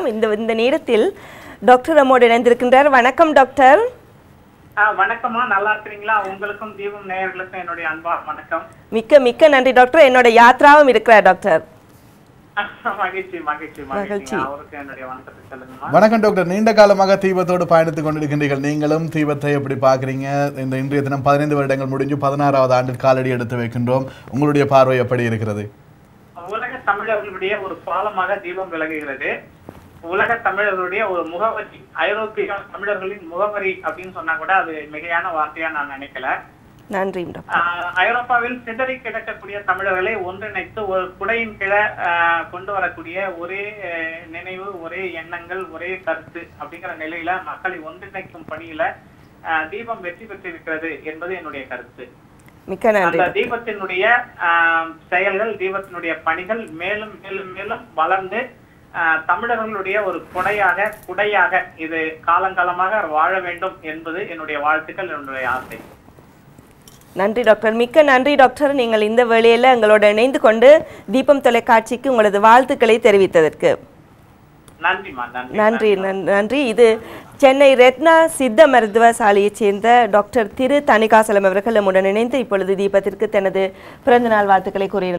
இந்த இந்த நேரத்தில் டாக்டர் நம்மோடு இணைந்திருக்கின்றார். வணக்கம் டாக்டர். வணக்கம்மா, நல்லா இருக்கீங்களா? உங்களுக்கும் தீபம் நேயர்களுக்கும் என்னுடைய அன்பா வணக்கம். மிக்க மிக்க நன்றி டாக்டர். என்னோட யாத்ராவும் இருக்கிறார் டாக்டர். மகிழ்ச்சி மகிழ்ச்சி மகிழ்ச்சி. அவருக்கு என்னுடைய வணக்கத்தை சொல்லுங்கம்மா. வணக்கம் டாக்டர். நீண்ட காலமாக தீபத்தோடு பயணித்துக் கொண்டிருக்கின்றீர்கள். நீங்களும் தீபத்தை எப்படி பார்க்குறீங்க? இந்த இன்றைய தினம் 15 வருடங்கள் முடிஞ்சு 16வது ஆண்டில் காலடி எடுத்து வைக்கின்றோம். உங்களுடைய பார்வை எப்படி இருக்கிறது? உலக தமிழர்களுடைய ஒரு பாலமாக தீபம் விளங்குகிறது. உலக தமிழர்களுடைய ஒரு முகவரி, ஐரோப்பிய தமிழர்களின் முகவரி அப்படின்னு சொன்னா கூட அது மிகையான வார்த்தையா நான் நினைக்கல. நன்றி. ஐரோப்பாவில் சிதறி கிடக்கக்கூடிய தமிழர்களை ஒன்றிணைத்து ஒரு குடையின் கீழே கொண்டு வரக்கூடிய ஒரே நினைவு, ஒரே எண்ணங்கள், ஒரே கருத்து அப்படிங்கிற நிலையில மக்களை ஒன்றிணைக்கும் பணியில தீபம் வெற்றி பெற்றிருக்கிறது என்பது என்னுடைய கருத்து. மிக்க நன்றி. அந்த தீபத்தினுடைய செயல்கள், தீபத்தினுடைய பணிகள் மேலும் மேலும் மேலும் வளர்ந்து தமிழர்களுடைய ஒரு குடையாக இது காலங்காலமாக வாழ வேண்டும் என்பது என்னுடைய வாழ்த்துக்கள், என்னுடைய ஆசை. நன்றி டாக்டர். மிக்க நன்றி டாக்டர். நீங்கள் இந்த வேளையில எங்களோட இணைந்து கொண்டு தீபம் தொலைக்காட்சிக்கு உங்களது வாழ்த்துக்களை தெரிவித்ததற்கு நன்றி. நன்றி. இது சென்னை ரத்னா சித்த மருத்துவசாலையைச் சேர்ந்த டாக்டர் திரு தணிகாசலம் அவர்கள் நம்முடன் இணைந்து இப்பொழுது தீபத்திற்கு தனது பிறந்தநாள் வாழ்த்துக்களை கூறியிருந்தார்.